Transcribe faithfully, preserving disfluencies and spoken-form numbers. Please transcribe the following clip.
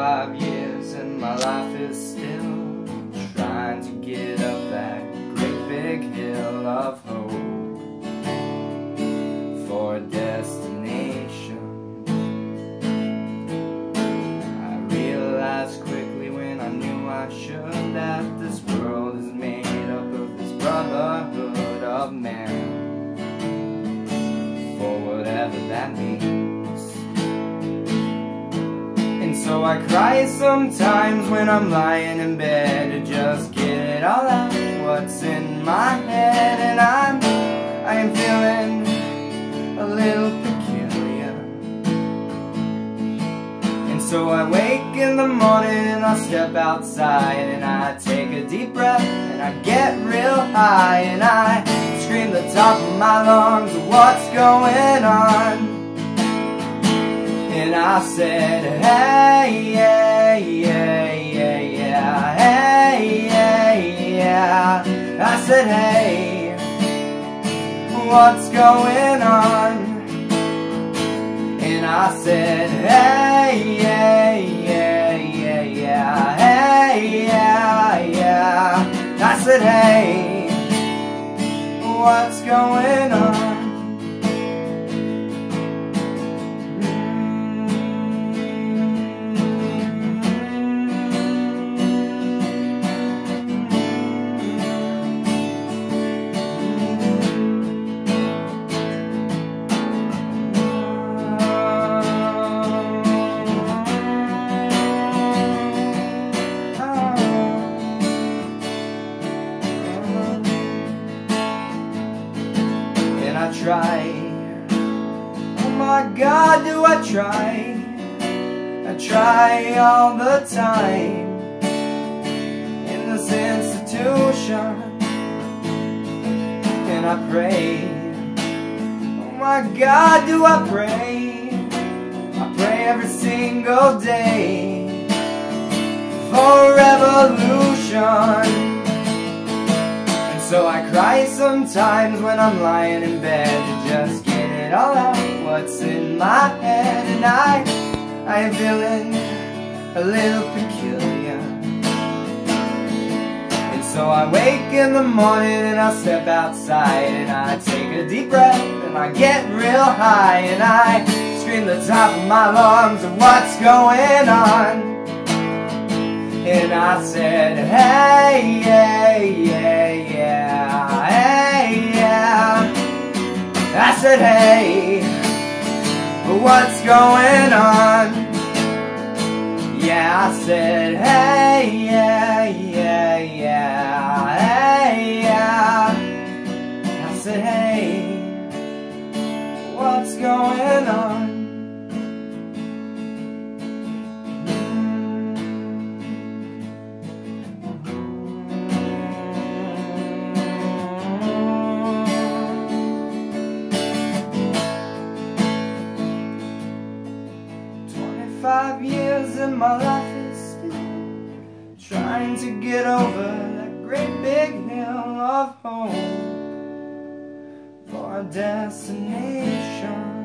twenty-five years and my life is still trying to get up that great big hill of hope for a destination. I realized quickly when I knew I should that this world is made up of this brotherhood of man, for whatever that means. So I cry sometimes when I'm lying in bed to just get it all out, what's in my head. And I'm, I am feeling a little peculiar. And so I wake in the morning and I step outside and I take a deep breath and I get real high and I scream the top of my lungs, what's going on? And I said, hey, yeah, yeah, yeah, yeah, hey, yeah, yeah. I said, hey, what's going on? And I said, hey, yeah, yeah, yeah, yeah, hey, yeah, yeah. I said, hey, what's going on? I try, oh my God, do I try? I try all the time in this institution, and I pray, oh my God, do I pray? I pray every single day for revolution. So I cry sometimes when I'm lying in bed to just get it all out, what's in my head. And I, I am feeling a little peculiar. And so I wake in the morning and I step outside and I take a deep breath and I get real high and I scream the top of my lungs of what's going on. And I said, hey, yeah, yeah, yeah, hey, yeah. I said, hey, what's going on? Yeah, I said, hey, yeah, yeah, yeah, hey, yeah. I said, hey, what's going on? Five years and my life is still trying to get over that great big hill of hope for a destination.